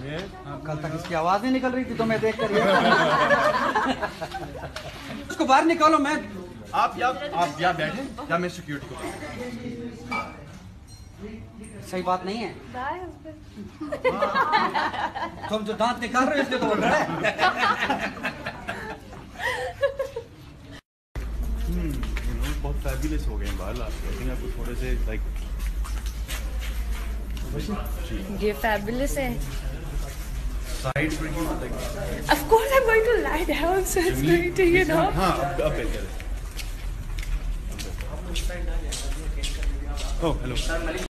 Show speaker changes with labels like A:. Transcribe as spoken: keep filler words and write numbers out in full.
A: कल तक इसकी आवाज नहीं निकल रही थी तो मैं देख कर उसको बाहर निकालो। मैं
B: आप या आप या बैठे या मैं सिक्योरिटी को।
A: सही बात नहीं है। तुम जो दांत निकाल रहे हो इसलिए तो बोल रहा है।
B: हम्म यू नो बहुत फैबुलस हो गए बाल आप। आई थिंक आपको थोड़े से लाइक
C: ये फैबुलस है।
B: साइड पर क्यों like
C: Of course I'm going to lie down so it's going to, you know.
B: हाँ अब अब बेहतर है। Oh hello.